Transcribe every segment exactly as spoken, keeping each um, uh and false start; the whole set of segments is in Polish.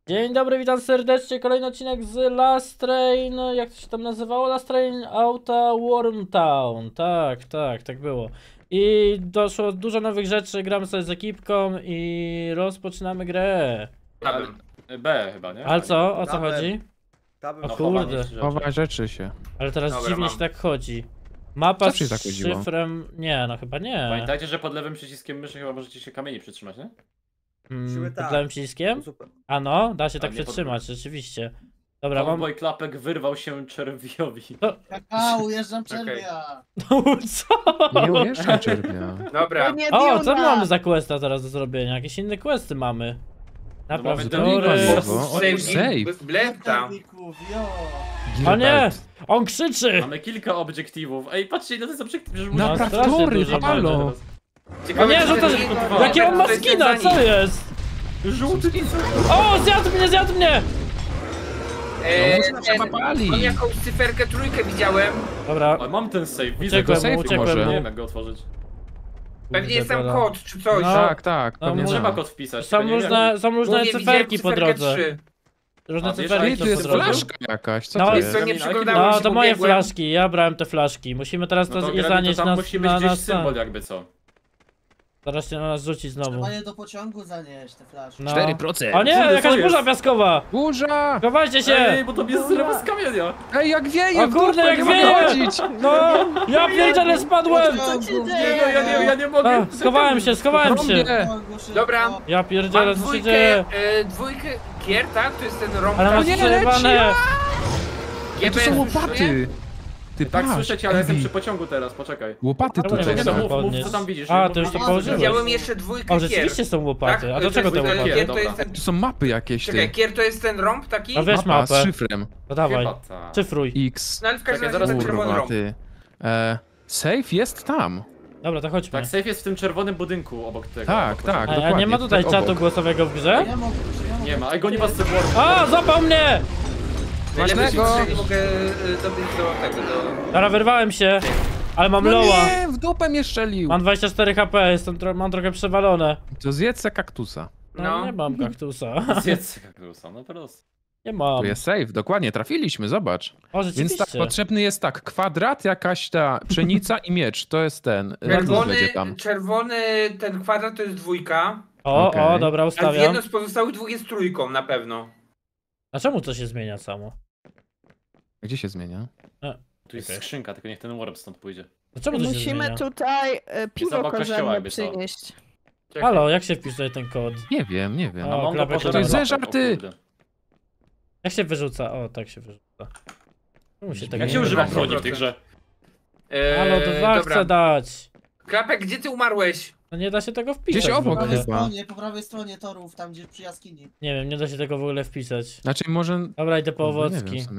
Dzień dobry, witam serdecznie. Kolejny odcinek z Last Train. Jak to się tam nazywało? Last Train Auta Wormtown. Tak, tak, tak było. I doszło dużo nowych rzeczy. Gramy sobie z ekipką i rozpoczynamy grę. Ale, B chyba, nie? Ale co? O co Tabem. chodzi? Tabem. O No, kurde. chowanie rzeczy. Chowa rzeczy się. Ale teraz Dobra, dziwnie mam. się tak chodzi. Mapa Zawsze z tak chodziło. szyfrem... Nie, no chyba nie. Pamiętajcie, że pod lewym przyciskiem myszy chyba możecie się kamieni przytrzymać, nie? Hmm, Musimy pod tak. lewym przyciskiem? Super. A no, da się A tak nie pod- przytrzymać, rzeczywiście. Dobra, mam... Cowboy Klapek wyrwał się czerwiowi. A, ujeżdżam czerwia. No co? Nie umieszczam czerwia. Dobra, nie O, co my Diona. mamy za questa teraz do zrobienia? Jakieś inne questy mamy. mamy ten Naprawtory. link. save, Save. blefta. Karników, jo. O nie! On krzyczy! Mamy kilka obiektywów. Ej, patrzcie, ile to jest obiektywów, że No, muszę... strasznie Naprawtory, dużo halo. O nie, czy że to... ten link- Jakie on ma to jest skina, ten co zanik. jest? Żółty O, zjadł mnie, zjadł mnie! Eee, No, trzeba palić. Mam jakąś cyferkę trójkę widziałem. Dobra, O, mam ten save, widzę uciekłem go. save mu, tu uciekłem może. Nie mu. wiem jak go otworzyć. Pewnie jest tam Dobra. kod czy coś. No. Tak, tak, No, pewnie mu- Trzeba tak. kod wpisać. Są tylko nie różne, wiem. są różne Mówię, widziałem cyferki po cyferkę drodze. trzy. Różne A, wiesz, cyferki ale Tu są jest po drodze. flaszka jakaś, co No, to Jest jest? to nie Kamień, ale przyglądałem No, się, to bo moje biegłem. flaszki, ja brałem te flaszki. Musimy teraz No to to, je to zanieść tam na, musi być na gdzieś nas. symbol jakby co. Zaraz się na nas rzucić znowu. Trzeba je do pociągu zanieść, te flaszki. No. cztery procent. O nie, Kurde, co jakaś jest? burza piaskowa! Burza! Chowajcie się! Ej, bo to mnie zrywa z kamienia. Ej, jak wieje, O w kurde, dupę, jak nie mogę wieje! chodzić. No, ja pierdzielę, spadłem! Pociągu, Nie no, ja nie, ja nie mogę. A, schowałem się, schowałem się! Rąbię. pociągu, szybko. Dobra. Ja pierdzielę, Mam co się dwójkę, dzieje? e, dwójkę gier, tak? To jest ten rąb. Ale tak? masz nie przejebane! Ej, to są łopaty. Ty Tak, patrz, słyszę cię, ale jestem Ebi. przy pociągu teraz, poczekaj. Łopaty Czemu nie tutaj mogę no, są. mów, mów, podnieść? co tam widzisz. A, nie? to już to Mów, położyłeś. Widziałem jeszcze dwójkę O, gier. rzeczywiście są łopaty. Tak? A do czego te to jest, łopaty? Gier to Dobra. jest ten... Tu są mapy jakieś, Czekaj, ty. gier to jest ten rąb taki? A wiesz Mapa mapę. z szyfrem. No dawaj, Chyba tak. szyfruj. X. No ale w każdym Czekaj, razie zaraz to jest czerwony Kurwa, rąb. ty. E, safe jest tam. Dobra, to chodźmy. Tak, safe jest w tym czerwonym budynku obok tego. Tak, obok tak. A, a nie dokładnie, ma tutaj tak czatu obok. głosowego w grze? Ja mogę, czy ja mogę? Nie ma, ej, goni was te wormy. A, złapał mnie! Najlepiej się Ważnego. nie mogę e, dobyć do tego, do... Dobra, wyrwałem się. Ale mam No loła. nie, w dupę mnie strzelił. Mam dwadzieścia cztery H P, jestem tro mam trochę przewalone. To zjedz se kaktusa. No, No. nie mam kaktusa. Zjedz kaktusa, no prosto. Nie mam. Tu jest safe, dokładnie, trafiliśmy, zobacz. O, Więc rzeczywiście. tak, potrzebny jest tak, kwadrat, jakaś ta pszenica i miecz, to jest ten. Czerwony, będzie tam. czerwony, ten kwadrat to jest dwójka, O, Okej. o, dobra, a ustawiam. jedno z pozostałych dwóch jest trójką na pewno. A czemu to się zmienia samo? Gdzie się zmienia? Tu jest Okej. skrzynka, tylko niech ten warp stąd pójdzie. A czemu to się Musimy zmienia? tutaj e, piwo obok kościoła korzenne jakby co. przynieść. Czekaj. Halo, jak się wpisuje ten kod? Nie wiem, nie wiem. O, A mam klapek go to jest potem- żarty. o kurde. Jak się wyrzuca? O, tak się wyrzuca. Czemu się tak Jak nie się używa wyrzuca? broni w tej grze? Eee, Halo, dwa dobra. chcę dać. Klapek, gdzie ty umarłeś? No nie da się tego wpisać Gdzieś w obok Po ogóle. prawej chyba. stronie, po prawej stronie torów, tam gdzie przy jaskini. Nie wiem, nie da się tego w ogóle wpisać. Znaczy może... Dobra, idę po Kurde, nie owocki. wiem w sumie.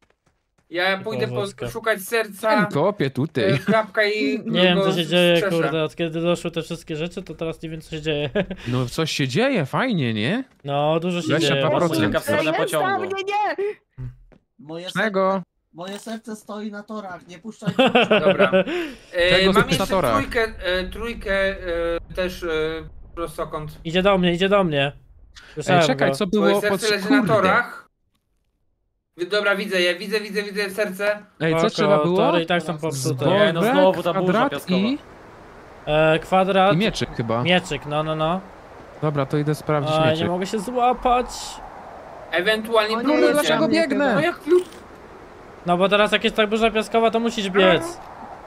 Ja pójdę Owoska. poszukać serca, Ten kopie e, tutaj. klapka i... Nie wiem, co go się dzieje, strzeszę. kurde, od kiedy doszły te wszystkie rzeczy, to teraz nie wiem, co się dzieje. No coś się dzieje, fajnie, nie? No, dużo się dwadzieścia dwa dzieje. procent. Czeka w stronę Jest tam, pociągu. nie, nie! Moje, ser Czego? moje serce stoi na torach, nie puszczaj. Dobra. E, Tego mam jeszcze spektatora. trójkę, e, trójkę e, też e, prostokąt. Idzie do mnie, idzie do mnie. Słyszałem Ej, czekaj, go. co Twoje było pod... serce leży na Kurde. torach. Wy- Dobra, widzę je, widzę, widzę, widzę serce. Ej, co Spoko, trzeba było? Tory i tak są popsute. Nie, no znowu ta burza kwadrat piaskowa. i... E, kwadrat, I mieczyk chyba. mieczyk, no, no, no. Dobra, to idę sprawdzić A, nie mieczyk. mogę się złapać. Ewentualnie O nie, próbujcie. dlaczego mnie biegnę? No jak plus? No bo teraz jak jest tak burza piaskowa, to musisz biec.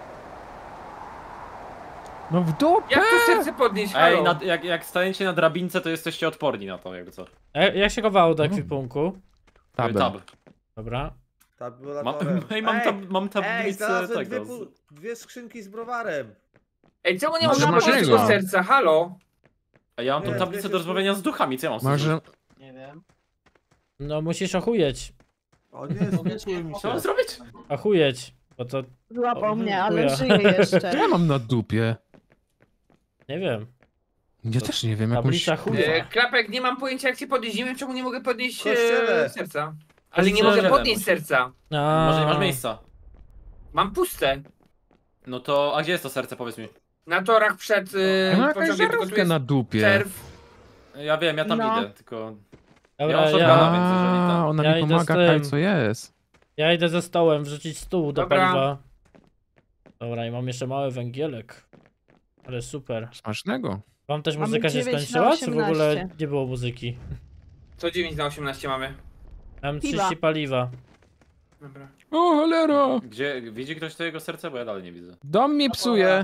No w dupę! Jak to serce podnieść? Halo? Ej, na, jak, jak stajecie na drabince, to jesteście odporni na to, jakby co. E, jak się chowało do ekwipunku? Tabem. Tab. Dobra. Ma, Tabulatorem. ej, mam, tab, mam Ej, tablicę znalazłem dwie, tego. pu- dwie skrzynki z browarem. Ej, czemu nie Może można masz podnieść jego? tego serca? Halo? A ja mam tą Nie, tablicę wiecie, do rozmawiania z duchami, co ja mam z tym Może... zrobić? Nie wiem. No musisz ochujeć. O nie, spokój mi Co się. mam zrobić? Ochujeć. Bo to, Złapał O, mnie, ale chuja. żyje jeszcze. Ja mam na dupie. nie wiem. Ja To też nie wiem, jakąś... Tablica chuja. E, Klapek, nie mam pojęcia jak cię podnieść. Nie wiem czemu nie mogę podnieść Kościele. e, serca. Ale nie Kościele mogę musi. podnieść serca. A, Może nie masz miejsca. Mam puste. No to, a gdzie jest to serce, powiedz mi? Na torach przed Ja mam e, jakaś pociągiem, tylko tu żarówkę jest na dupie. czerw. Ja wiem, ja tam No. idę, tylko... Dobra, mam ja, shotguna, więc jeżeli A, tam- ona Ja mi idę pomaga, z tym. kaj co jest. ja idę ze stołem wrzucić stół do Dobra. paliwa. Dobra, i mam jeszcze mały węgielek. Ale super. Smacznego. Wam też Mamy muzyka się dziewięć na skończyła, czy w ogóle osiemnaście? nie było muzyki? Co dziewięć na osiemnaście mamy? Mam Piwa. trzydzieści paliwa. Dobra. O, cholera! Gdzie, widzi ktoś to jego serce? Bo ja dalej nie widzę. Dom mi psuje.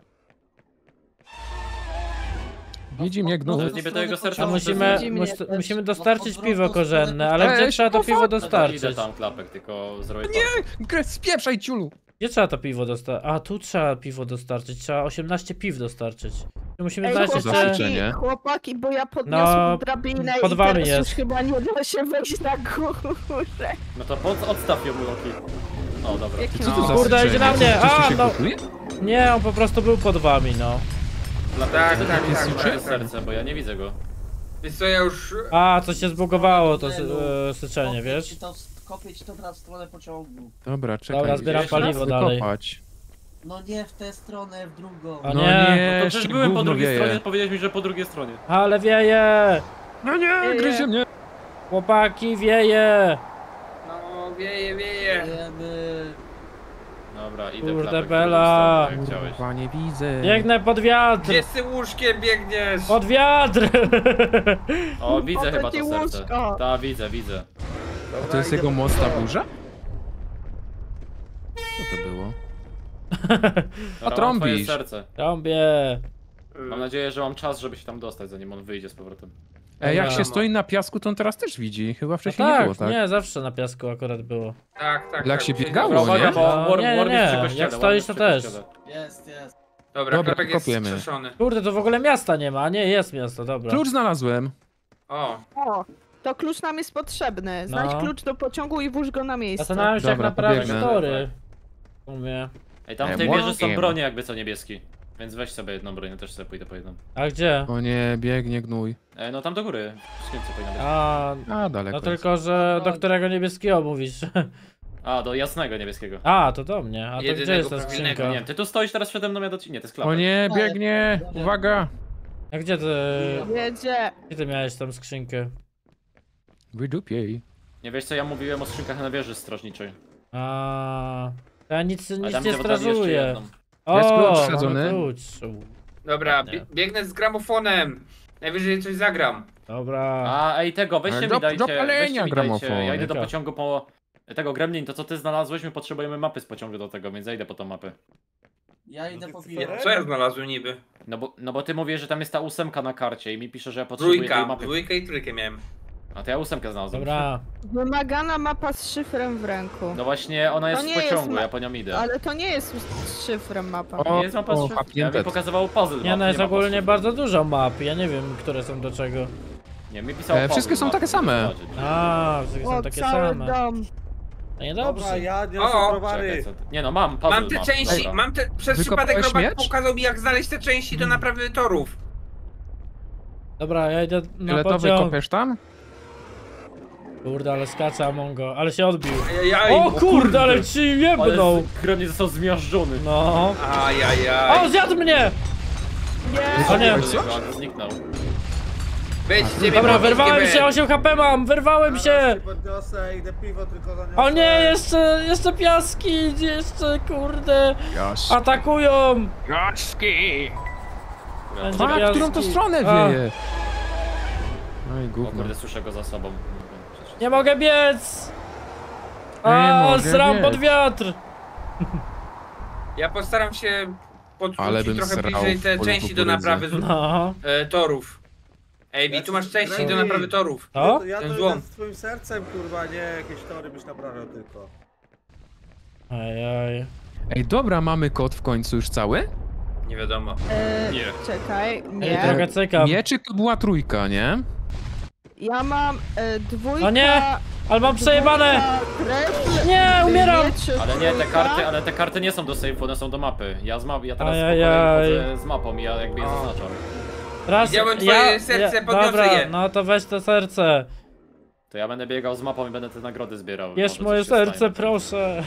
Widzi mnie To gnój. jest niby to jego serce. A Pociągu musimy, Widzimy mus, też. musimy No, dostarczyć po piwo prostu korzenne, stronę- ale gdzie Ej, trzeba to piwo Idę dostarczyć? tam klapek, tylko zrobię Nie! Grę, spieprzaj ciulu! Gdzie trzeba to piwo dostarczyć? A, tu trzeba piwo dostarczyć, trzeba osiemnaście piw dostarczyć. Musimy Ej, znaleźć chłopaki, jeszcze... życzenie. chłopaki, bo ja podniosłem No, drabinę pod i wami teraz jest. już chyba nie da się wejść na górę. No to pod, odstaw ją Loki. O, dobra. Jaki Co to no. za Kurde, strzenie? idzie na mnie! Coś tu A, się no. gotuje? Nie, on po prostu był pod wami, no. Klapek, Tak, to tak, jest tak, moje tak. serce, bo ja nie widzę go. Wiesz co, ja już... A, coś się zbugowało, to sy Tunelu. e, syczenie, Kopię wiesz? ci to w- Kopię ci to teraz w stronę pociągu. Dobra, czekaj. Dobra, zbieram gdzieś paliwo raz dalej. wykopać. No nie w tę stronę, w drugą. A No nie, nie, No to jeszcze przecież byłem po gówno drugiej wieje. stronie, powiedziałeś mi, że po drugiej stronie. Ale wieje! No nie, gryzie mnie. Chłopaki, wieje! No, wieje, wieje. Wiemy. Dobra, idę Kurde, klapek, Bela. jak chciałeś. Kurwa, nie widzę. Biegnę pod wiatr! Gdzie z tym łóżkiem biegniesz? Pod wiatr! O, widzę Po co chyba ci to serce. łóżko? Ta, widzę, widzę. A to jest jego mocna burza? Co to było? Dobra, mam trąbisz. twoje serce. Trąbię! Mam nadzieję, że mam czas, żeby się tam dostać, zanim on wyjdzie z powrotem. Ej, jak Dobra. się stoi na piasku, to on teraz też widzi. Chyba No wcześniej nie tak, było, tak? nie, zawsze na piasku akurat było. Tak, tak. Jak tak, się muszę- biegało, Dobra, uwaga, nie? bo No, Worm, nie, nie, Worm jest przy nie. kościele. Jak Worm stoisz, jest to przy też. kościele. Jest, jest. Dobra, Dobra, klapek jest kopiemy. strzeszony. Kurde, to w ogóle miasta nie ma, a nie, jest miasto, dobra. Klucz znalazłem. O, O, to klucz nam jest potrzebny. Znajdź No. klucz do pociągu i włóż go na miejsce. Zastanawiam się, jak Dobra, naprawić pobiegnę. tory. W sumie. Ej, tam w Ej, tej wieży są Worm. bronie jakby co niebieski. Więc weź sobie jedną broń, ja też sobie pójdę po jedną. A gdzie? O nie, biegnie gnój. Ej, no tam do góry. W skrzynce powinna być. A, A, daleko no jest. tylko, że do którego niebieskiego mówisz? A, do jasnego niebieskiego. A, to do mnie. A to Jedynego gdzie jest ta prawilnego, skrzynka? Nie wiem, ty tu stoisz teraz przede mną, ja do ciebie. Nie, to jest klapek. O nie, biegnie! Uwaga! A gdzie ty... Jedzie. Gdzie ty miałeś tam skrzynkę? Wydupiej. Nie wiesz co ja mówiłem o skrzynkach na wieży strażniczej. A, to ja nic, A nic tam nie gdzie wodali jeszcze strażuję. jedną. O, Jest klucz mamy wsadzony. klucz. dobra, Nie. bie biegnę z gramofonem. Najwyżej coś zagram. Dobra. A, ej, tego, weźcie Ale mi do- dajcie, do weźcie palenia mi dajcie. gramofon. Ja idę do Jaka? pociągu po... Tego, Gremlin, to co ty znalazłeś, my potrzebujemy mapy z pociągu do tego, więc ja idę po tą mapę. Ja idę po Lucyferem? piwo. Co ja znalazłem niby? No bo, no bo ty mówisz, że tam jest ta ósemka na karcie i mi pisze, że ja potrzebuję tej Trójka, mapy. dwójkę i trójkę miałem. A to ja ósemkę znalazłem. Dobra. Wymagana mapa z szyfrem w ręku. No właśnie, ona jest To w nie jest pociągu, ma- ja po nią idę. Ale to nie jest z szyfrem mapa. O, Nie jest mapa o, z szyfrem. Ja mi happy pokazywał puzzle Nie, map, no jest mapa z ogólnie szyfrem. bardzo dużo map. Ja nie wiem, które są do czego. Nie, mi pisało E, puzzle wszystkie są map, takie żeby same. zobaczyć. A, wszystkie są O, takie cały same. dom. No nie Dobra, dobrze. ja niosę O, browary. Czekaj, co ty... Nie no, mam puzzle Mam te map, części, dobra. mam te... Przez Wykopałeś przypadek robak miecz? pokazał mi jak znaleźć te części do naprawy torów. Dobra, ja idę na Fioletowy pociąg. kopiesz tam? Kurde, ale skacze Amongo, ale się odbił. Ajajaj. O kurde, ale ci jebnął. Ale Gremlin został zmiażdżony. No. Ajajaj. O, zjadł mnie! Nie. O nie. On zniknął. Wejdź, ciebie Dobra, powiedz, wyrwałem gdzie się, osiem H P mam, wyrwałem Zaraz się! się podniosę, idę piwo tylko zaniosę. O nie, jeszcze, jeszcze piaski, jeszcze, kurde, Jas. atakują! Jaski! Będzie A, piaski. którą to stronę A, wieje? No i O gówno. kurde, słyszę go za sobą. Nie mogę biec! Nie A, mogę sram biec. pod wiatr! Ja postaram się Ale podrzucić bym trochę srał bliżej w te polu części do kukurydzy. naprawy z, No. e, torów. Ej, Ja tu masz ci- części do Gremlin. naprawy torów. To? To ja Ten to złom. idę z twoim sercem, kurwa, nie jakieś tory byś naprawiał tylko. Ajaj. Ej, dobra, mamy kod w końcu już cały? Nie wiadomo. E, Nie. Czekaj, Ej, nie. trochę cykam. Mieczyk to była trójka, nie? Ja mam e, dwójka. O nie! Ale mam przejebane! dwójka, trefl, Nie, umieram! mieczy, Ale nie, te trójka. karty, ale te karty nie są do save'u, one są do mapy. Ja z map, ja teraz Ajajaj. spokojnie chodzę z mapą i ja jakby je zaznaczam. Raz, Widziałem twoje serce, podniosę Dobra, je. no to weź to serce. To ja będę biegał z mapą i będę te nagrody zbierał. Bierz Może moje coś się stanie. serce, proszę.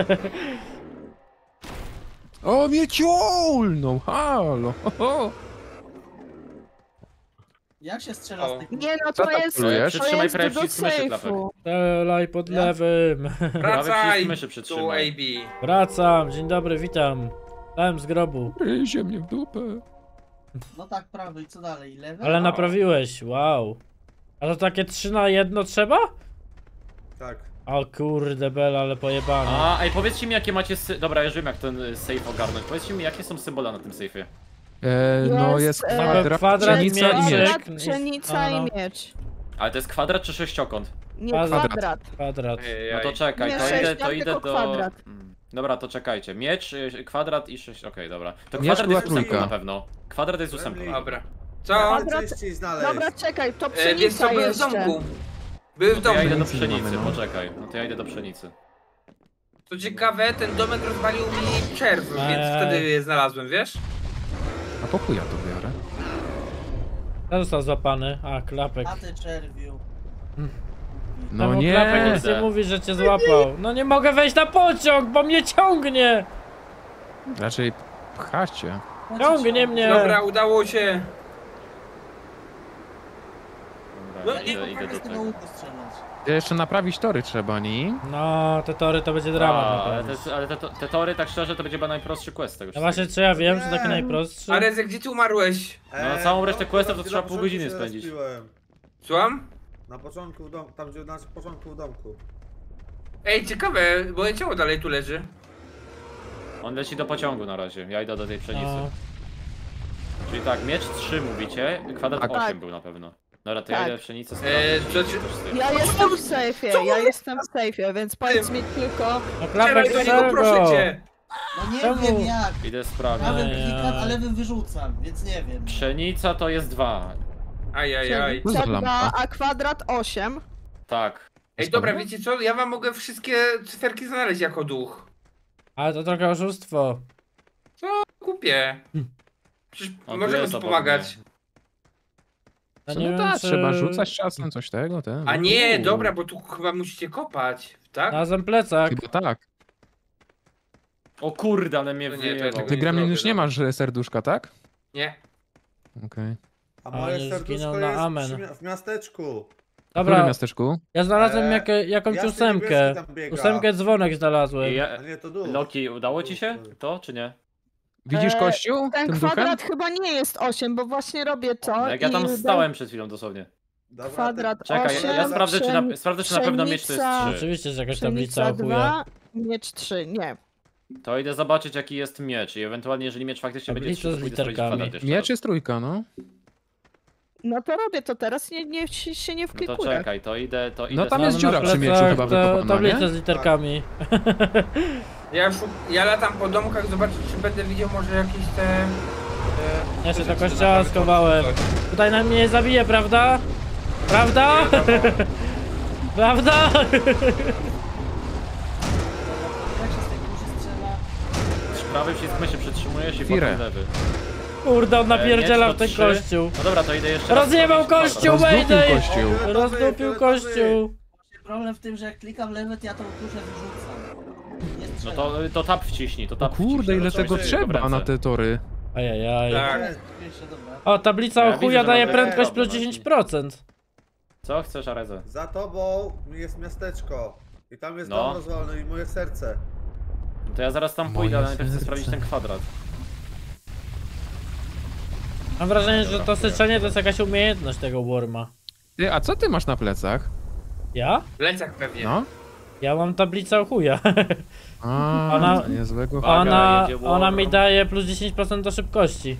O, mnie ciolną! Halo! Ho, ho. Jak się strzela O. z tych... Nie no, Co to tak jest, polujesz? to Przytrzymaj jest prawie do przycisk myszy, sejfu. Strzelaj pod Ja? lewym. Wracaj przycisk myszy tu, przytrzymaj. A B. Wracam, dzień dobry, witam. Stałem z grobu. Ryzie mnie w dupę. No tak, prawy i co dalej? Lewy? Ale naprawiłeś, wow. A to takie trzy na jedno trzeba? Tak. O kurde bel, ale pojebane. A, ej, powiedzcie mi jakie macie sy... Dobra, ja już wiem jak ten y, safe ogarnąć. Powiedzcie mi jakie są symbole na tym safe'ie. E, no Jest, jest e, kwadrat, kwadrat, pszenica i miecz. miecz. Pszenica No, no. i miecz. Ale to jest kwadrat czy sześciokąt? Nie, Kwadrat. kwadrat. Kwadrat. No to czekaj, Nie to sześć, idę, to tylko idę do... kwadrat. Mm, Dobra, to czekajcie. Miecz, y, kwadrat i sześć... Okej, dobra. To Miecz kwadrat była jest ósemką trójka. na pewno. Kwadrat jest ósemką. Gremlin. Dobra. Co? Kwadrat- Częściej znaleźć. Dobra, czekaj, to E, wiesz co, pszenica były w jeszcze. domku. Były w To ja domu. idę do Nic nie mamy, pszenicy, no. poczekaj. No to ja idę do pszenicy. Co ciekawe, ten domek rozwalił mi czerw, więc Eee. wtedy je znalazłem, wiesz? A po chuja to biorę. Kto został złapany? A, klapek. A ty czerwiu. No Temu nie. Klapek nic nie mówi, że cię złapał. No nie mogę wejść na pociąg, bo mnie ciągnie! Raczej pchacie. Ciągnie mnie! Dobra, udało się. Dobra, No idę, i- idę do z tego tego. łuku strzelać. Jeszcze naprawić tory trzeba, nie? No, te tory to będzie dramat A, na ale pewno. te, ale te, te tory, tak szczerze, to będzie chyba najprostszy quest tego No wszystkiego. właśnie, czy ja wiem, że taki najprostszy? A Rezek, gdzie ty umarłeś? No, na całą resztę no, questów to na trzeba pół początku godziny się spędzić. rozpiłem. Słucham? Na początku w domku, tam gdzie na początku w domku. Ej, ciekawe, moje ciało dalej tu leży. On leci do pociągu na razie, ja idę do tej pszenicy. No. Czyli tak, miecz trzy mówicie, kwadrat Tak. osiem był na pewno. Dobra, to ja Tak. idę w pszenicę Eee, sprawdzić. co czy ci- coś z tym. Ja jestem w sejfie, ja jestem w sejfie, więc powiedz mi tylko... No Strzelaj klapek do niego, strzel proszę go! cię. No nie Czemu? wiem jak. Idę sprawdzić. Prawym Ajaj. klikam, a lewym wyrzucam, więc nie wiem. Pszenica to jest dwa. Ajajaj. No za Pszenica, lampa. a kwadrat osiem. Tak. Ej, dobra, wiecie co? Ja wam mogę wszystkie cyferki znaleźć jako duch. Ale to trochę oszustwo. Kupię. Przecież O, tu możemy jest tu obok pomagać. mnie. Ja Co, nie no wiem, tak, czy... trzeba rzucać czasem coś tego, ten. A nie, Uuu. dobra, bo tu chyba musicie kopać, tak? Znalazłem plecak. Chyba tak. O kurde, ale mnie To nie, to ja wyjebał. tego Ty nie Gremlin zrobię, już nie no. masz e, serduszka, tak? Nie. Okej. A A, moje nie serduszko zginął na jest amen. przy, mia- w miasteczku. W którym Dobra, miasteczku? ja znalazłem Eee, jak, jakąś jasny ósemkę. niebieski tam biega. Ósemkę dzwonek znalazłem. I A ja... nie, to dół. Loki, udało ci się to, czy nie? Widzisz Eee, kościół? Ten Tym kwadrat duchem? chyba nie jest osiem, bo właśnie robię to No jak ja i tam dam stałem przed chwilą dosłownie. Dobra, Kwadrat Czekaj, osiem, ja, ja sprawdzę, czy na, sprawdzę, czy na pewno miecz to jest pszenica- trzy. Oczywiście, że jakaś tablica pszenica o chuja. dwa, miecz trzy, nie. To idę zobaczyć jaki jest miecz i ewentualnie jeżeli miecz faktycznie będzie Tablica trzy, to z pójdę sprawdzić literkami. kwadrat jeszcze Miecz raz. jest trójka, no. No to robię to teraz, nie, nie się się nie No to wklikuję. czekaj, to idę, to idę... No tam sprawdzę- jest dziura na przy mieczu plecach chyba ta- wykopana, Tablica nie? z literkami. Ja, szuk... ja latam po domkach, zobaczyć czy będę widział może jakieś te... E... Ja się te do rzeczy kościoła naprawdę schowałem. coś. Tutaj na mnie nie zabije, prawda? Prawda? Nie wiadomo. Prawda? Jak się z tej kurzy strzela? Prawy przycisk myszy przytrzymujesz i Firę. potem lewy. Kurde, on napierdziela E, w miecz ten to trzy. kościół. No dobra, to idę jeszcze raz Rozjebał sprawdzić kościół, kwadrat. Rozdupił Mayday! kościół. Rozdupił kościół. Właśnie problem w tym, że jak klikam lewy, to ja tą kurzę wyrzucam. Nie No strzelam. to, to tap wciśnij, to O tap kurde, wciśnij, ile to tego trzeba mieć w trzeba na ręce. te tory. Ajajaj. Tak. Jeszcze, dobra. O, tablica Ja o widzę, chuja że daje mamy prędkość problem, plus Marcin. dziesięć procent. Co chcesz, Areze? Za tobą jest miasteczko. I tam jest No. dom rozwalony i moje serce. To ja zaraz tam Moje pójdę, ale najpierw chcę serce. sprawdzić ten kwadrat. Mam wrażenie, że to syczenie to jest jakaś umiejętność tego Worma. Ty, a co ty masz na plecach? Ja? W lecach pewnie. No? Ja mam tablicę o chuja. A, Ona- to niezłego. Uwaga, Ona, jedzie ona Worm. mi daje plus dziesięć procent do szybkości.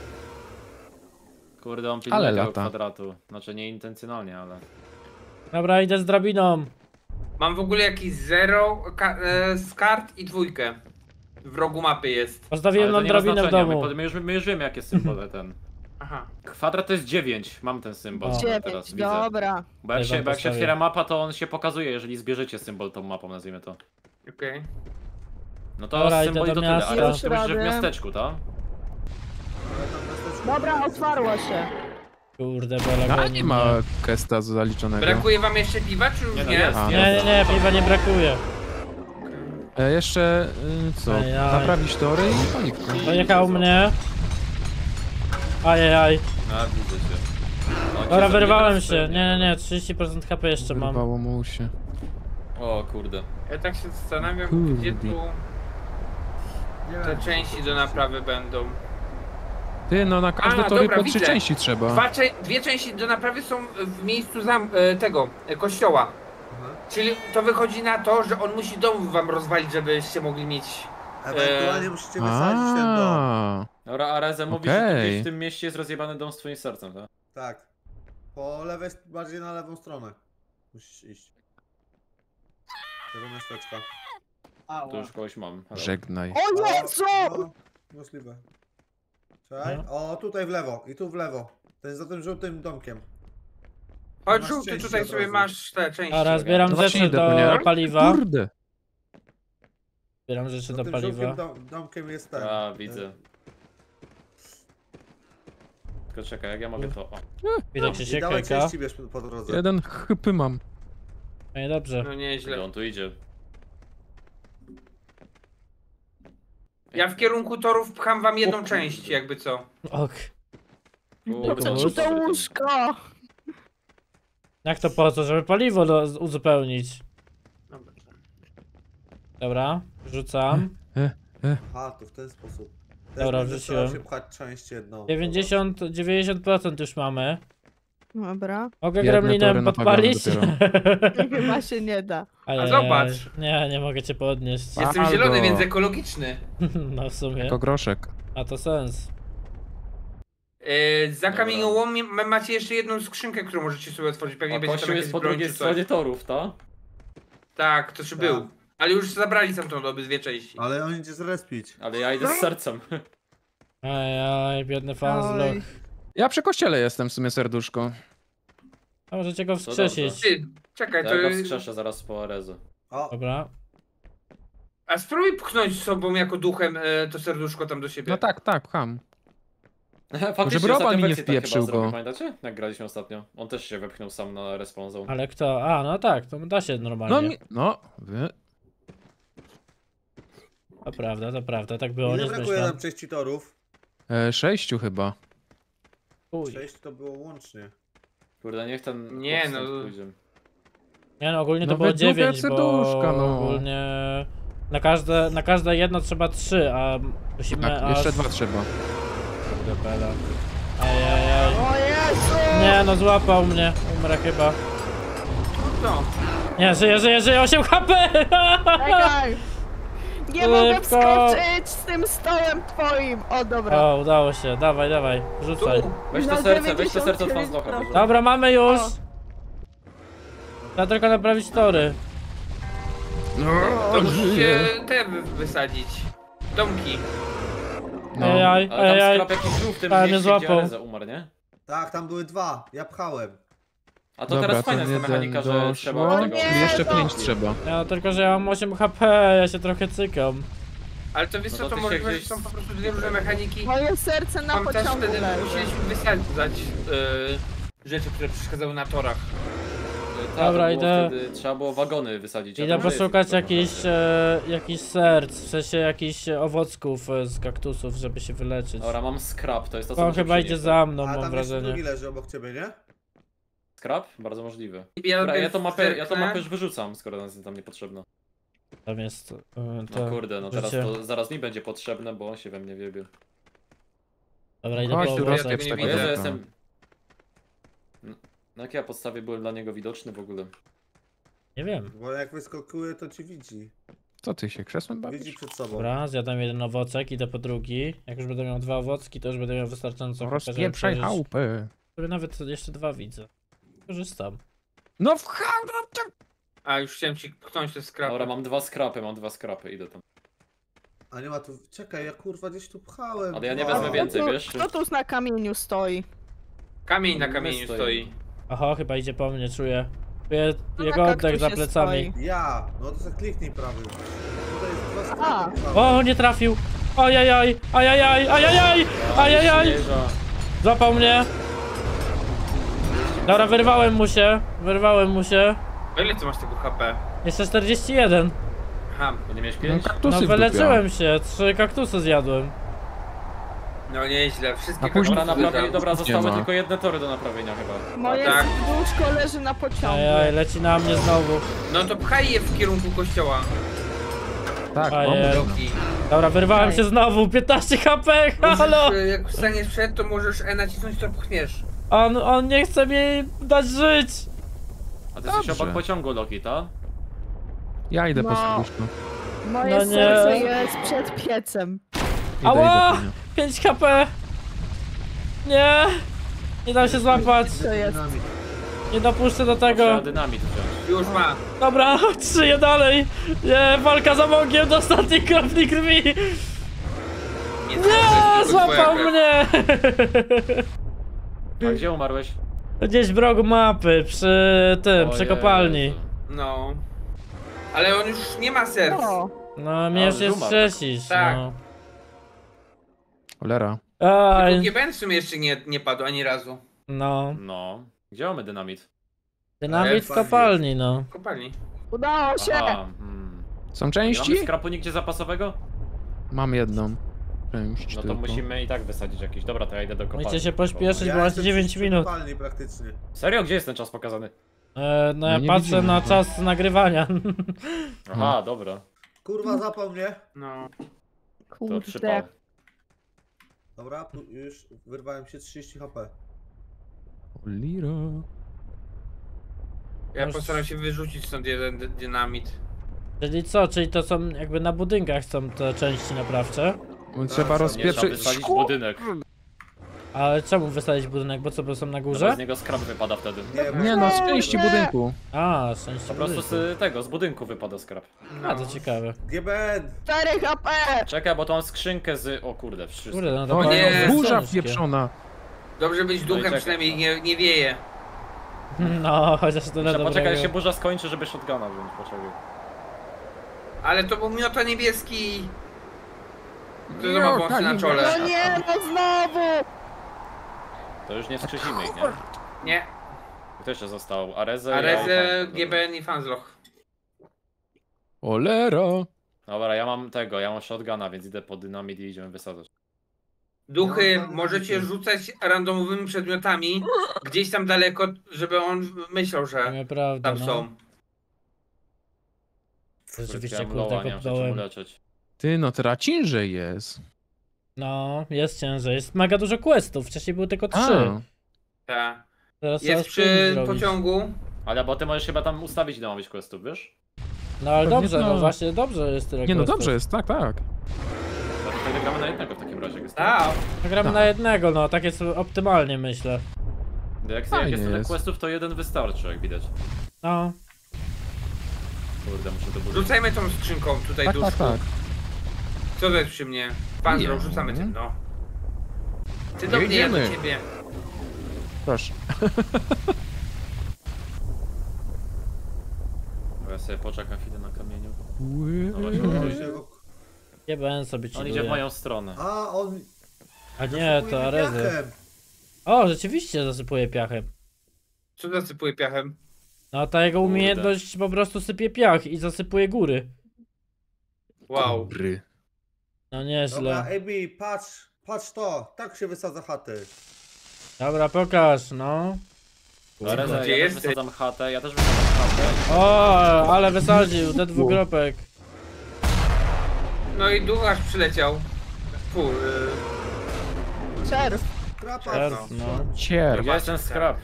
Kurde, on pilnuje Ale tego lata. kwadratu. Znaczy nie intencjonalnie, ale... Dobra, idę z drabiną. Mam w ogóle jakiś zero ka- e, z kart i dwójkę. W rogu mapy jest. Postawiłem Ale to nam nie ma drabinę w znaczenia, domu. My, my, już, my już wiemy jakie symbole ten. Aha. Kwadrat to jest dziewięć, mam ten symbol. O. teraz Dziewięć, widzę. dobra. Bo jak, Ja się, wam bo jak się postawię. otwiera mapa, to on się pokazuje, jeżeli zbierzecie symbol tą mapą, nazwijmy to. Okej. No to Dobra, z idę symboli do to tyle, miasta. ale Już ty myślisz, że w radę. miasteczku, tak? Ale tam miasteczko Dobra, jest. otwarła się. Kurde, bela A goni nie ma mnie. kesta zaliczonego. Brakuje wam jeszcze piwa, czy już Nie, no nie? jest, A, Nie, nie, nie, piwa nie brakuje. E, jeszcze, y, co? Ajaj. Naprawić tory i paliwko. Dojechał mnie. Ajajaj. A, widzę cię. No, Dobra, cię wyrwałem zabije się. teraz Nie, nie, nie, trzydzieści procent H P jeszcze mam. Wyrwało mu się. O kurde. Ja tak się zastanawiam, Kurde. gdzie tu Nie te wiem, części do naprawy będą. Ty, no na każde A, tory dobra, po trzy widzę. części trzeba. Dwa, cze- dwie części do naprawy są w miejscu zam e, tego, e, kościoła. Aha. Czyli to wychodzi na to, że on musi dom wam rozwalić, żebyście mogli mieć... Ewentualnie musicie wysadzić ten dom. A, Dobra, Areze mówi, że tu Okej. gdzieś w tym mieście jest rozjebany dom z twoim sercem, tak? Tak. Po lewej, bardziej na lewą stronę. Musisz iść. Tego miasteczka. Ała. Tu już kogoś mam. Hello. żegnaj. O Jezu! No, możliwe. Czekaj. O, tutaj w lewo. I tu w lewo. Ten za tym żółtym domkiem. Chodź Masz żółty, części tutaj od sobie razu. masz te części. Dobra, zbieram No właśnie rzeczy idę tu, do nie? paliwa. Kurde. Zbieram rzeczy Za do tym paliwa. żółtym dom, domkiem jest ten. A, widzę. Tylko czekaj, jak ja mogę to... O. Widzę I się dawaj hejka. części bierz po drodze. Jeden chypy mam. No i dobrze. No Gdzie nieźle. on tu idzie? Ja w kierunku torów pcham wam jedną O, część, kurde. jakby co. Ok. Kurde, co no, ci To dobry ten- łóżko! Jak to po co? Żeby paliwo do, uzupełnić. Dobra. Dobra, rzucam. Aha, to w ten sposób. Też Dobra, będę starał wrzuciłem. się pchać część jedną. dziewięćdziesiąt, dziewięćdziesiąt procent już mamy. Dobra. Mogę Jedne gremlinem tory podpalić? naprawiamy Chyba się nie da. Ajajaj. zobacz. Nie, nie mogę cię podnieść. Jestem Aldo. zielony, więc ekologiczny. No w sumie. Jako groszek. Ma to sens. Yy, za Dobra. kamieniołomem macie jeszcze jedną skrzynkę, którą możecie sobie otworzyć. Pewnie A będzie tam kościół jakieś jest po broń drugiej czy coś. stronie torów, tak? Tak, to czy Tak. był. Ale już zabrali tam tą obydwie części. Ale on idzie zrespić. Ale ja idę z sercem. Ajaj, biedny fanzlok. Oj. Ja przy kościele jestem w sumie, serduszko. A możecie go dobrze. wskrzesić. Ty, czekaj, to... Ja go wskrzeszę zaraz po Arezę. O, Dobra. A spróbuj pchnąć sobą jako duchem e, to serduszko tam do siebie. No tak, tak, pcham. Faktycznie żeby Roman ostatnią mi nie wersję tak chyba wpieprzył zrobił, go. pamiętacie? Jak graliśmy ostatnio. On też się wepchnął sam na respawn zone. Ale kto? A, no tak, to da się normalnie. No, mi... no, wy... To prawda, to prawda, tak było, ile nie brakuje zmyślam. nam części torów? e, sześciu chyba. Uj. Sześć to było łącznie. Kurde, niech ten... Nie, chłop stąd no. pójdzie. Nie no, ogólnie to No było wydługa dziewięć, bo serduszka, no. ogólnie na każde, na każde jedno trzeba trzy, a musimy Tak, aż... jeszcze dwa trzeba. Kurde, pela. Ajajaj. O Jezu! Nie no, złapał mnie, umrę chyba. Co? Nie, żyję, żyję, żyję, osiem H P! Czekaj! Nie mogę Szybko. wskoczyć z tym stołem twoim! O, dobra. O, udało się, dawaj, dawaj, rzucaj. Tu! Weź No, to serce, weź to serce od dziewięćdziesiąt dziewięć Fanslocha. procent. Dobra, mamy już! O. Trzeba tylko naprawić tory. No, To musicie te wy- wysadzić. Domki. No. Ajajaj, Ale tam ajajaj. skrap jakiś był w tym Ale mnie mieście, gdzie złapał. Areza umarł, nie? Tak, tam były dwa. Ja pchałem. A to Dobra, teraz fajna ten jest ta mechanika, jeden że doszło. trzeba tego... Nie, Jeszcze to- pięć trzeba. Ja tylko, że ja mam osiem H P, ja się trochę cykam. Ale to wiesz No co, to to ty może się gdzieś- są po prostu dwie różne mechaniki. Moje serce na Tam też pociągu wtedy leży. musieliśmy wysadzać e, rzeczy, które przeszkadzały na torach. Tak, Dobra, to było idę- Wtedy, trzeba było wagony wysadzić. a Idę to może jest poszukać tylko jakichś, e, jakichś serc, w sensie jakichś owocków e, z kaktusów, żeby się wyleczyć. Dobra, mam scrap, to jest to co On muszę chyba idzie przynieść. za mną, A mam tam jeszcze wrażenie. drugi leży obok ciebie, nie? Scrap? Bardzo możliwe. Ja, Dobra, ja to mapę, ja to zerknę. mapę już wyrzucam, skoro nas jest tam niepotrzebna. Tam jest e, No to kurde, no teraz życie. to zaraz mi będzie potrzebne, bo on się we mnie wiebie. Dobra, idę Chodź po tu, ja owocach. tego rozpieprz nie tego O Jezu, widzę. ja jaka. jestem... Na jakiej ja podstawie byłem dla niego widoczny w ogóle? Nie wiem. Bo jak wyskakuje, to ci widzi. Co ty się krzesłem Widzi bawisz? przed sobą. Dobra, zjadam jeden owocek, idę po drugi. Jak już będę miał dwa owocki, to już będę miał wystarczająco HP, żeby Rozpieprzaj przeżyć. chałupę. Sobie nawet jeszcze dwa widzę. Korzystam. No w chałupę! A już chciałem ci pchnąć te skrapy. Dobra, mam dwa skrapy, mam dwa skrapy, idę tam. A nie ma tu... Czekaj, ja kurwa gdzieś tu pchałem. Ale ja nie dwa. wezmę więcej, Kto tu- wiesz? Kto tu na kamieniu stoi? Kamień na My kamieniu stoimy. stoi. Oho, chyba idzie po mnie, czuję. Czuję No jego na oddech za kaktusie plecami. stoi. Ja! No to sobie kliknij prawy. Tutaj jest dwa A. strony. O, nie trafił! Ajajaj, ajajaj, ajajaj, ajajaj! Śnieża. Złapał mnie! Dobra, wyrwałem mu się, wyrwałem mu się. A ile ty masz tego H P? Jeszcze czterdzieści jeden. Aha. To nie miałeś No pięć? kaktusy No w dupie. wyleczyłem się, trzy kaktusy zjadłem. No nieźle, wszystkie A później- Dobra, naprawi... końcówki Dobra, Nie zostały ma. tylko jedne tory do naprawienia chyba. Moje tak. serduszko leży na pociągu. Ej, leci na mnie znowu. No to pchaj je w kierunku kościoła. Tak, A pomóż. jest. Drogi. Dobra, wyrwałem Ej. się znowu, piętnaście HP, halo! Możesz, e, jak wstaniesz przed, to możesz E nacisnąć, to pchniesz. On, on nie chce mi dać żyć! A ty jesteś Dobrze. obok pociągu, Loki, ta? Ja idę po No. serduszko. Moje No nie. serce jest przed piecem. Idę, Ała! idę, idę. pięć HP! Nie! Nie dam się złapać! To jest. Nie dopuszczę do tego! Trzeba dynamit wziąć. Już ma. Dobra, trzyję dalej! Nie, walka za Bogiem do ostatniej kropli krwi! Nie, Nie, złapał mnie! A gdzie umarłeś? Gdzieś w rogu mapy, przy tym, O przy kopalni. Jezu. No. Ale on już nie ma serc. O, No, mnie A, już jest umarł. sześcić, Tak. no. Cholera. Aj, G B N w sumie jeszcze nie, nie padł ani razu. no. No. Gdzie mamy dynamit? Dynamit w Ale kopalni, no. Kopalni. udało się! Aha, hmm. Są Nie części? mamy skrapu nigdzie zapasowego? Mam jedną. Część No to tylko. musimy i tak wysadzić jakiś. Dobra, to ja idę do kopalni. Musicie się pośpieszyć, bo macie jestem dziewięć przy minut. kopalni praktycznie. Serio? Gdzie jest ten czas pokazany? E, no No ja nie patrzę widzimy na go. czas nagrywania. Aha, dobra. Kurwa, zapał mnie. No. To przypał. Kurde. Dobra, pu- już wyrwałem się trzydzieści HP. Cholera. Ja Już- postaram się wyrzucić stąd jeden dy- dynamit. Czyli co? Czyli to są jakby na budynkach są te części naprawcze? Trzeba nie, trzeba Nie, trzeba rozpieprzyć. wysadzić budynek. Ale czemu wysadzić budynek? Bo co, bo są na No bo górze? z niego skrap wypada wtedy. Nie, Nie no, z części budynku. A, szczęście Po prostu budynku. z tego, z budynku wypada skrap. No. A, to ciekawe. G B N. cztery H P! Czekaj, bo to mam skrzynkę z... O kurde, wszystko. Kurde, no to O bardzo nie, burza ciężkie. pieprzona. Dobrze być No i duchem, czekaj. przynajmniej nie, nie wieje. No, chociaż tyle Muszę poczekać, dobrego. się burza skończy, żeby shotguna wziąć, poczekaj. Ale to był miota niebieski. To Nie, ma wąsy na Kali- czole. No nie, no znowu! To już nie skrzysimy ich, nie? Nie. Kto jeszcze został? Areze? Areze, G B N i Fanzloch. Cholera. Dobra, ja mam tego, ja mam shotguna, więc idę po dynamit i idziemy wysadzać. Duchy, No, no, możecie no. rzucać randomowymi przedmiotami gdzieś tam daleko, żeby on myślał, To że nieprawda, tam no. są. Rzeczywiście, Wziąłem kurde, loła, nie mam się czym kopnąłem. uleczyć. Ty, no teraz ciężej jest. No, jest ciężej. Jest mega dużo questów. Wcześniej było tylko trzy. A, Tak. Teraz trzeba Jest z przy pięć zrobić. pociągu. Ale bo ty możesz chyba tam ustawić, ile ma być questów, wiesz? No ale Pewnie dobrze, no tak. właśnie, dobrze jest tyle nie no questów. dobrze jest, tak, tak. No to wtedy gramy na jednego w takim razie. Jak jest Tak. No, gramy Tak. na jednego, no, tak jest optymalnie, myślę. jak, jak Fajnie jest tyle jest. questów, to jeden wystarczy, jak widać. No. Kurde, muszę to budować. Rzucajmy tą skrzynką tutaj Tak, duszku. tak, tak. Co to jest przy mnie? Fanzloch, Nie. rzucamy tym, no. Ty do mnie, ja Jedziemy. do ciebie. Proszę. Bo ja sobie poczekam chwilę na kamieniu. No Ły- właśnie, On on, się go- G B N sobie on idzie w cheatuje. moją stronę. A, on... A nie, to zasypuje Arezy. piachem. O, rzeczywiście zasypuje piachem. Co zasypuje piachem? No ta jego Kurde. umiejętność po prostu sypie piach i zasypuje góry. Wow. Dobry. No Dobra, nieźle. Ebi, patrz, patrz to. Tak się wysadza chaty. Dobra, pokaż, no. Areze, Gdzie ja też jesteś? wysadzam chatę, ja też wysadzam chatę. O, ale wysadził, te dwukropek. No i duch aż przyleciał. Fu, yy, Czerw! Krapa. Czerw, no. Cier. Gdzie jest ten skrap?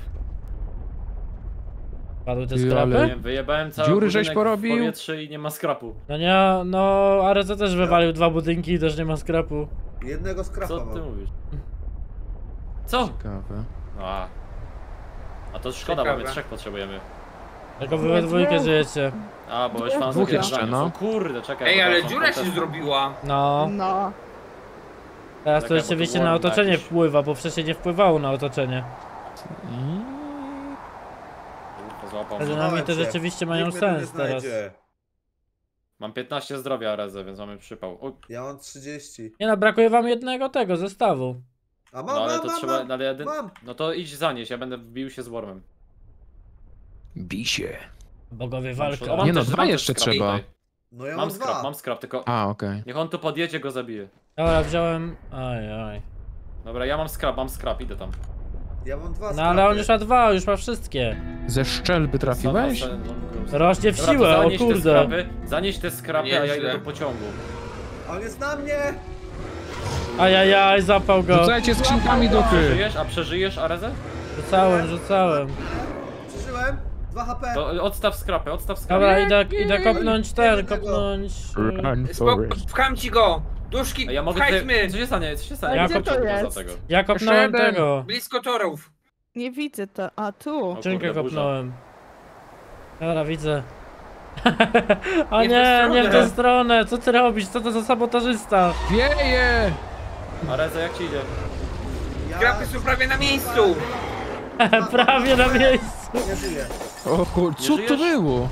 Padły te Ty, skrapy? ale- Nie, wyjebałem cały Dziury budynek żeś porobił? w powietrze i nie ma skrapu. No nie, no Areza też wywalił dwa budynki i też nie ma skrapu. Jednego skrapa Co ty mam. mówisz? Co? Ciekawe. A, A to szkoda, bo my Ciekawe. trzech potrzebujemy. Tylko wy we dwójkę żyjecie. A, bo już fan Dwóch sobie jeszcze, zamiast. no. O Kurde, czekaj. Ej, bo ale teraz są dziura się kontesty. zrobiła. No, No. teraz to Czekaj, bo rzeczywiście to na Warren otoczenie jakiś. wpływa, bo wcześniej nie wpływało na otoczenie. I... Kurwa, złapał Te mnie. dynamity cię. rzeczywiście mają Nikt mnie tu nie sens teraz. znajdzie. Mam piętnaście zdrowia Areze, więc mamy przypał. O, Ja mam trzydzieści. Nie no, brakuje wam jednego tego zestawu. A mam, no ale mam, to mam, trzeba, mam, no, ale jeden... mam. No to idź zanieść, ja będę wbił się z Wormem. Bij się. Bogowie Mam walka. szot- o, mam Nie no, też- dwa mam też jeszcze skrap trzeba. tutaj. No ja mam, Mam dwa. skrap, mam skrap, tylko A, okej. niech on tu podjedzie, go zabije. Dobra, wziąłem... Oj, oj. Dobra, ja mam scrap, mam scrap, idę tam. Ja mam dwa No ale on skrapy. już ma dwa, już ma wszystkie. Ze szczelby trafiłeś? Rośnie w Dobra, to siłę, o zanieś te kurde. skrapy, zanieś te skrapy, a ja Nieźle. idę do pociągu. On jest na mnie! Ajajaj, zapał go. Rzucajcie skrzynkami duchy. Przeżyjesz? A przeżyjesz, Arezę? Rzucałem, rzucałem. Przeżyłem. dwa H P. To odstaw skrapy, odstaw skrapy. Dobra, idę, idę kopnąć ten, kopnąć... Run, Spoko, Forest. pcham ci go! Duszki, A ja mogę... Te... pchajmy! Co się stanie? Co się stanie? Ja Jak kop- kopnę to jest? za tego? Ja kopnąłem Jeszcze jeden. tego. Blisko torów. Nie widzę to. A tu. O Czynkę kurde, burza. kopnąłem. Dobra, widzę. O Nie w tę nie, nie w tę stronę. stronę, co ty robisz? Co to za sabotażysta? Wieje! Areza, jak ci idzie? Ja Skrapy są prawie na miejscu! Prawie na miejscu. nie żyję. O kur... co to żyjesz? było?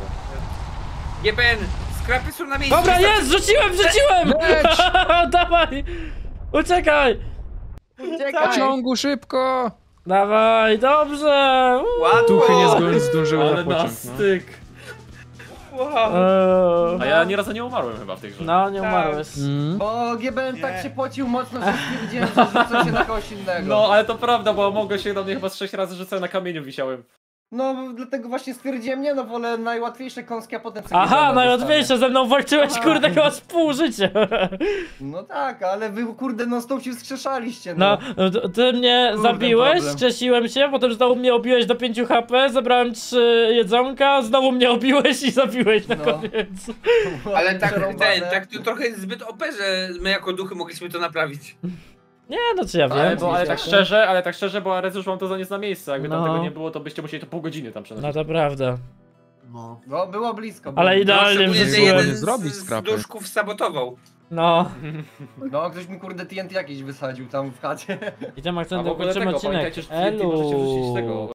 G B N, skrapy są na miejscu! Dobra, jest, rzuciłem, rzuciłem! Leć! Dawaj! Uciekaj! Uciekaj. Pociągu szybko! Dawaj, dobrze! Łatwo! Duchy nie zdąży- zdążyły Ale na na pociąg. No. styk. Wow. Eee, A ja nieraz nie umarłem chyba w tej grze. No, nie umarłeś. Mm. Bo G B N Nie. tak się pocił mocno, że stwierdziłem, że rzucę się na kogoś innego. No, ale to prawda, bo mogę się do mnie chyba z sześć razy rzucać, na kamieniu wisiałem. No, dlatego właśnie stwierdziłem, nie no, wolę najłatwiejsze kąski, a potem sobie Aha, G B N najłatwiejsze, ze mną walczyłeś, kurde, chyba z pół życia. zostawię. No tak, ale wy kurde non stop się wskrzeszaliście, no. No, t- ty mnie Kurde, zabiłeś, problem. skrzesiłem się, potem znowu mnie obiłeś do pięciu H P, zebrałem trzy jedzonka, znowu mnie obiłeś i zabiłeś na No. koniec. Ale tak, Przerąbane. ten, tak to trochę jest zbyt O P, że my jako duchy mogliśmy to naprawić. Nie, no czy ja Ale, wiem. bo, ale tak szczerze, ale tak szczerze, bo Arez już mam to zanieść na miejsce. Jakby tam No. tego nie było, to byście musieli to pół godziny tam No przenosić. to prawda. No. No, było blisko. Było Ale blisko. idealnie No, szczególnie, że wrzuciłem. jeden Zrobić z, z skrapy. duszków sabotował. No. No, ktoś mi kurde T N T jakiś wysadził tam w chacie. I tym A akcentem w ogóle kończymy tego, odcinek. pamiętajcie, że T N T możecie wrzucić Elu. tego